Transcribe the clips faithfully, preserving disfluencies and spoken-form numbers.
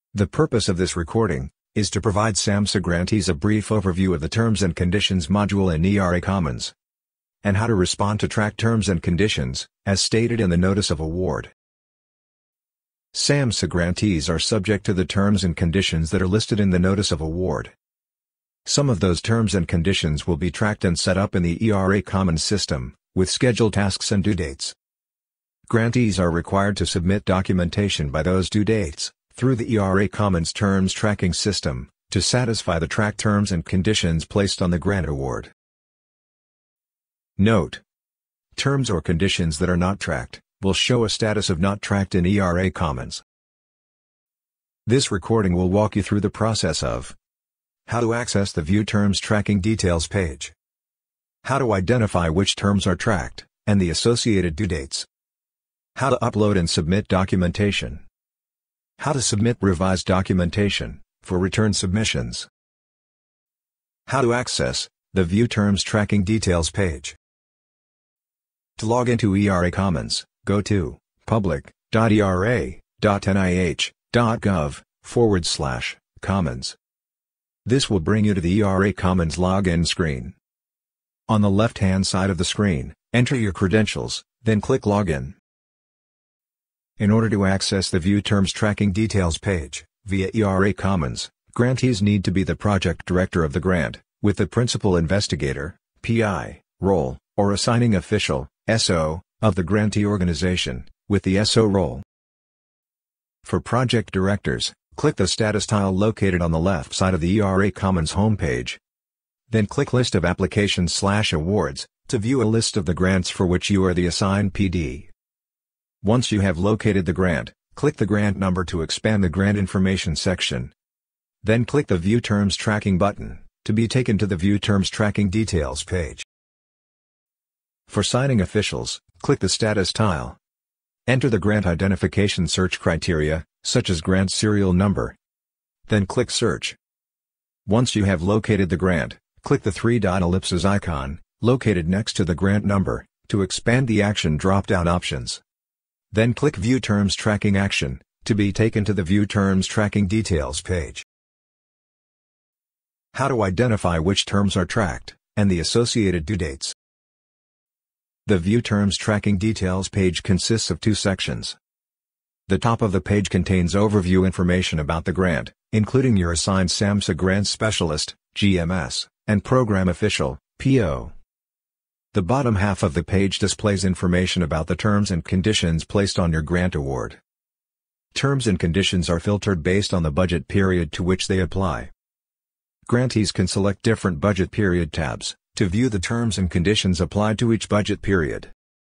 The purpose of this recording is to provide SAMHSA grantees a brief overview of the Terms and Conditions module in eRA Commons, and how to respond to track terms and conditions, as stated in the Notice of Award. SAMHSA grantees are subject to the terms and conditions that are listed in the Notice of Award. Some of those terms and conditions will be tracked and set up in the eRA Commons system, with scheduled tasks and due dates. Grantees are required to submit documentation by those due dates, through the eRA Commons Terms Tracking System, to satisfy the track terms and conditions placed on the grant award. Note: terms or conditions that are not tracked will show a status of not tracked in eRA Commons. This recording will walk you through the process of how to access the View Terms Tracking Details page, how to identify which terms are tracked, and the associated due dates, how to upload and submit documentation, how to submit revised documentation for return submissions, how to access the View Terms Tracking Details page. To log into eRA Commons, go to public.era.nih.gov forward slash commons. This will bring you to the eRA Commons login screen. On the left-hand side of the screen, enter your credentials, then click Login. In order to access the View Terms Tracking Details page, via eRA Commons, grantees need to be the project director of the grant, with the principal investigator, P I, role, or assigning official, S O, of the grantee organization, with the S O role. For project directors, click the status tile located on the left side of the eRA Commons homepage. Then click List of Applications slash Awards, to view a list of the grants for which you are the assigned P D. Once you have located the grant, click the grant number to expand the grant information section. Then click the View Terms Tracking button, to be taken to the View Terms Tracking Details page. For signing officials, click the status tile. Enter the grant identification search criteria, such as grant serial number. Then click Search. Once you have located the grant, click the three-dot ellipses icon, located next to the grant number, to expand the action drop-down options. Then click View Terms Tracking Action, to be taken to the View Terms Tracking Details page. How to identify which terms are tracked, and the associated due dates. The View Terms Tracking Details page consists of two sections. The top of the page contains overview information about the grant, including your assigned SAMHSA Grant Specialist, G M S, and Program Official, P O. The bottom half of the page displays information about the terms and conditions placed on your grant award. Terms and conditions are filtered based on the budget period to which they apply. Grantees can select different budget period tabs to view the terms and conditions applied to each budget period.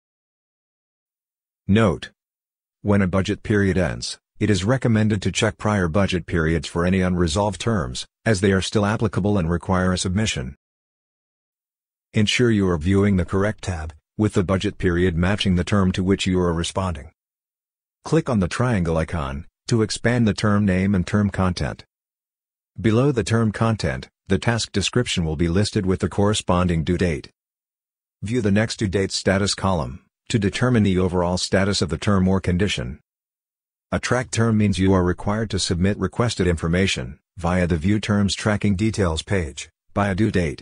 Note: when a budget period ends, it is recommended to check prior budget periods for any unresolved terms, as they are still applicable and require a submission. Ensure you are viewing the correct tab, with the budget period matching the term to which you are responding. Click on the triangle icon, to expand the term name and term content. Below the term content, the task description will be listed with the corresponding due date. View the Next Due Date Status column, to determine the overall status of the term or condition. A tracked term means you are required to submit requested information, via the View Terms Tracking Details page, by a due date.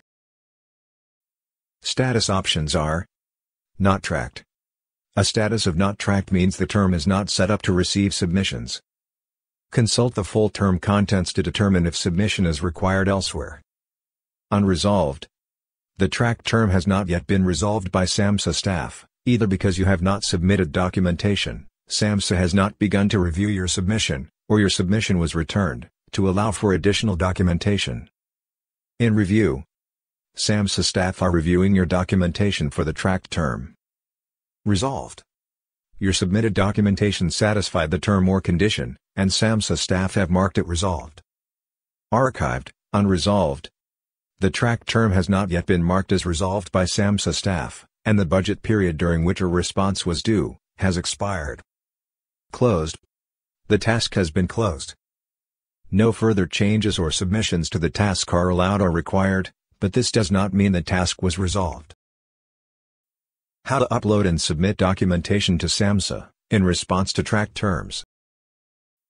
Status options are: not tracked. A status of not tracked means the term is not set up to receive submissions. Consult the full term contents to determine if submission is required elsewhere. Unresolved. The tracked term has not yet been resolved by SAMHSA staff, either because you have not submitted documentation, SAMHSA has not begun to review your submission, or your submission was returned, to allow for additional documentation. In review. SAMHSA staff are reviewing your documentation for the tracked term. Resolved. Your submitted documentation satisfied the term or condition, and SAMHSA staff have marked it resolved. Archived, unresolved. The tracked term has not yet been marked as resolved by SAMHSA staff, and the budget period during which a response was due, has expired. Closed. The task has been closed. No further changes or submissions to the task are allowed or required, but this does not mean the task was resolved. How to upload and submit documentation to SAMHSA, in response to tracked terms.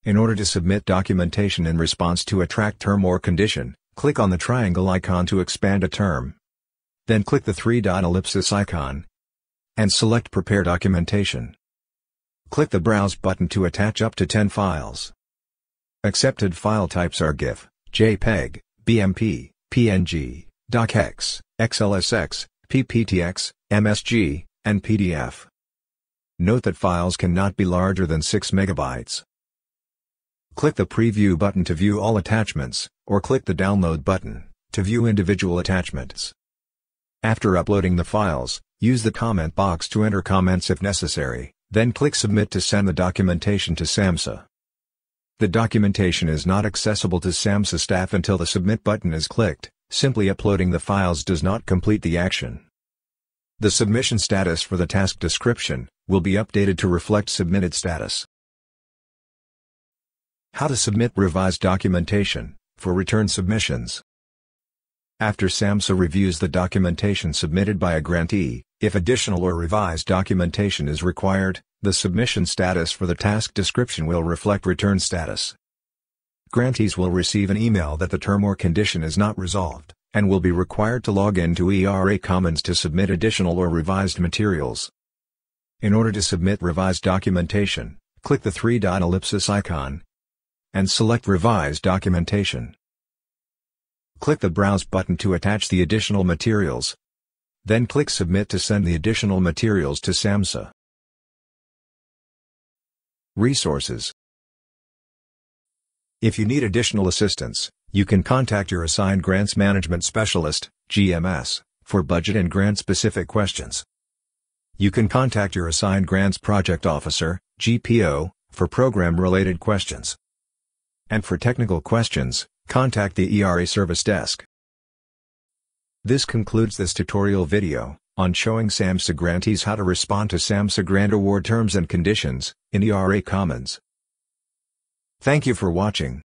In order to submit documentation in response to a track term or condition, click on the triangle icon to expand a term. Then click the three-dot ellipsis icon and select Prepare Documentation. Click the Browse button to attach up to ten files. Accepted file types are GIF, JPEG, B M P, P N G, DocX, X L S X, P P T X, M S G, and P D F. Note that files cannot be larger than six megabytes. Click the Preview button to view all attachments, or click the Download button to view individual attachments. After uploading the files, use the comment box to enter comments if necessary, then click Submit to send the documentation to SAMHSA. The documentation is not accessible to SAMHSA staff until the Submit button is clicked. Simply uploading the files does not complete the action. The submission status for the task description will be updated to reflect submitted status. How to submit revised documentation for return submissions. After SAMHSA reviews the documentation submitted by a grantee, if additional or revised documentation is required, the submission status for the task description will reflect return status. Grantees will receive an email that the term or condition is not resolved, and will be required to log in to eRA Commons to submit additional or revised materials. In order to submit revised documentation, click the three-dot ellipsis icon and select Revise Documentation. Click the Browse button to attach the additional materials. Then click Submit to send the additional materials to SAMHSA. Resources. If you need additional assistance, you can contact your assigned Grants Management Specialist, G M S, for budget and grant-specific questions. You can contact your assigned Grants Project Officer, G P O, for program-related questions. And for technical questions, contact the eRA Service Desk. This concludes this tutorial video on showing SAMHSA grantees how to respond to SAMHSA grant award terms and conditions in eRA Commons. Thank you for watching.